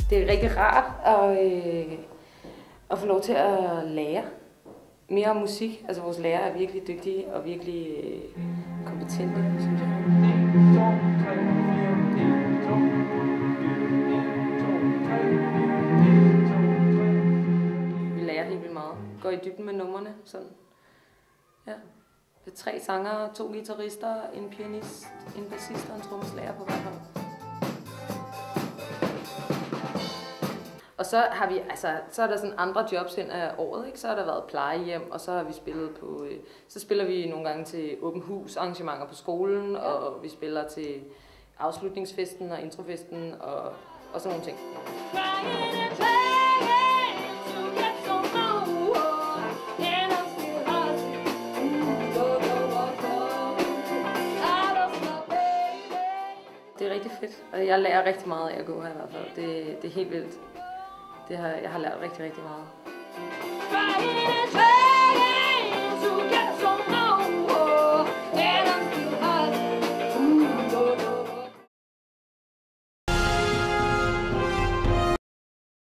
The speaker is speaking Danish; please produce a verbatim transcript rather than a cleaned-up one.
Det er rigtig rart at, øh, at få lov til at lære mere om musik. Altså vores lærere er virkelig dygtige og virkelig øh, kompetente, synes jeg. Vi lærer helt vildt meget. Går i dybden med numrene. Sådan. Ja. Det er tre sangere, to guitarister, en pianist, en bassist og en trommeslager på hver hånd. Og så har vi, altså, så er der sådan andre jobs hen af året, ikke? Så har der været plejehjem, og så har vi spillet på, øh, så spiller vi nogle gange til åben hus arrangementer på skolen, ja. Og vi spiller til afslutningsfesten og introfesten og, og sådan nogle ting. Det er rigtig fedt, og jeg lærer rigtig meget af at gå her i hvert fald. Det, det er helt vildt. Det har, jeg har lært rigtig, rigtig meget.